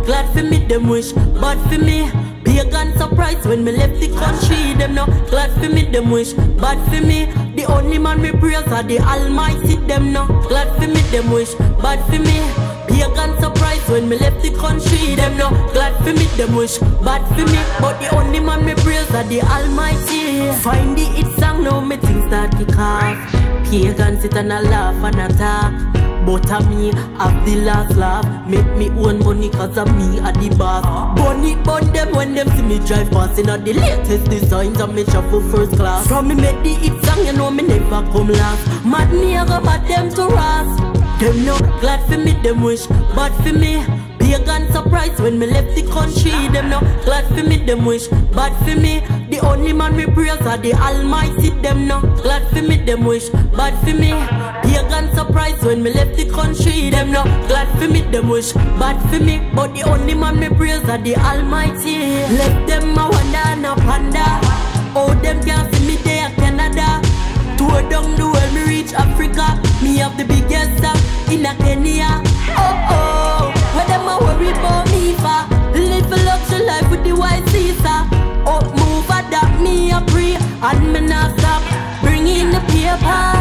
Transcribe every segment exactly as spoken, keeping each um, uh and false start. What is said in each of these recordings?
glad for me, them wish bad for me. Pagan surprise when me left the country. Them no glad for me, them wish bad for me. The only man me praise are the Almighty. Them no glad for me, them wish bad for me. Pagan surprise when me left the country. Them no glad for me, them wish bad for me. But the only man me praise are the Almighty. Find the hit song now me things start to off. Pagan sit and a laugh and a talk. But a me have the last laugh. Make me own money cause of me at the boss. Bunny bun them when them see me drive past. In the latest designs and me shuffle first class. From me make the hit song you know me never come last. Mad me I go bad them to ras. Them no glad for me, them wish bad for me. Pagan surprise when me left the country. Them no glad for me, them wish bad for me. The only man me praise are the Almighty. Them no glad for me, them wish bad for me. Pagan surprise when me left the country. Them no glad for me, them wish bad for me. But the only man me praise are the Almighty. Left them a wonder and a panda. Oh them can't see me there Canada. Tour down the world, me reach Africa. Me have the biggest stop in a Kenya. Oh oh, where them a worry about me for? Live a luxury life with the white Caesar. Up move, adapt me a pray, and me not stop. Bring in the paper.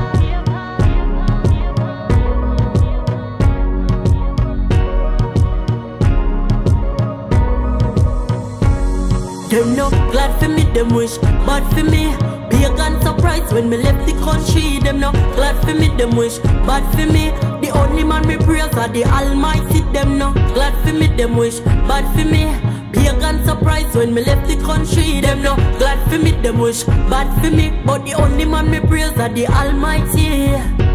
Them no glad for me, them wish bad for me. Pagan surprise when me left the country. Them no glad for me, them wish bad for me. The only man me praise are the Almighty. Them no glad for me, them wish bad for me. Pagan surprise when me left the country. Them no glad for me, them wish bad for me. But the only man me praise are the Almighty.